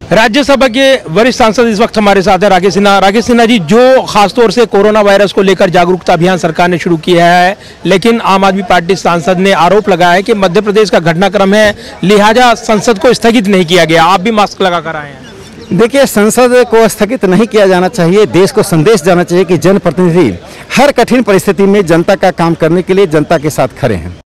राज्यसभा के वरिष्ठ सांसद इस वक्त हमारे साथ है राकेश सिन्हा। राकेश सिन्हा जी, जो खासतौर से कोरोना वायरस को लेकर जागरूकता अभियान सरकार ने शुरू किया है, लेकिन आम आदमी पार्टी सांसद ने आरोप लगाया है कि मध्य प्रदेश का घटनाक्रम है, लिहाजा संसद को स्थगित नहीं किया गया। आप भी मास्क लगाकर आए हैं। देखिए, संसद को स्थगित नहीं किया जाना चाहिए। देश को संदेश जाना चाहिए कि जनप्रतिनिधि हर कठिन परिस्थिति में जनता का काम करने के लिए जनता के साथ खड़े हैं।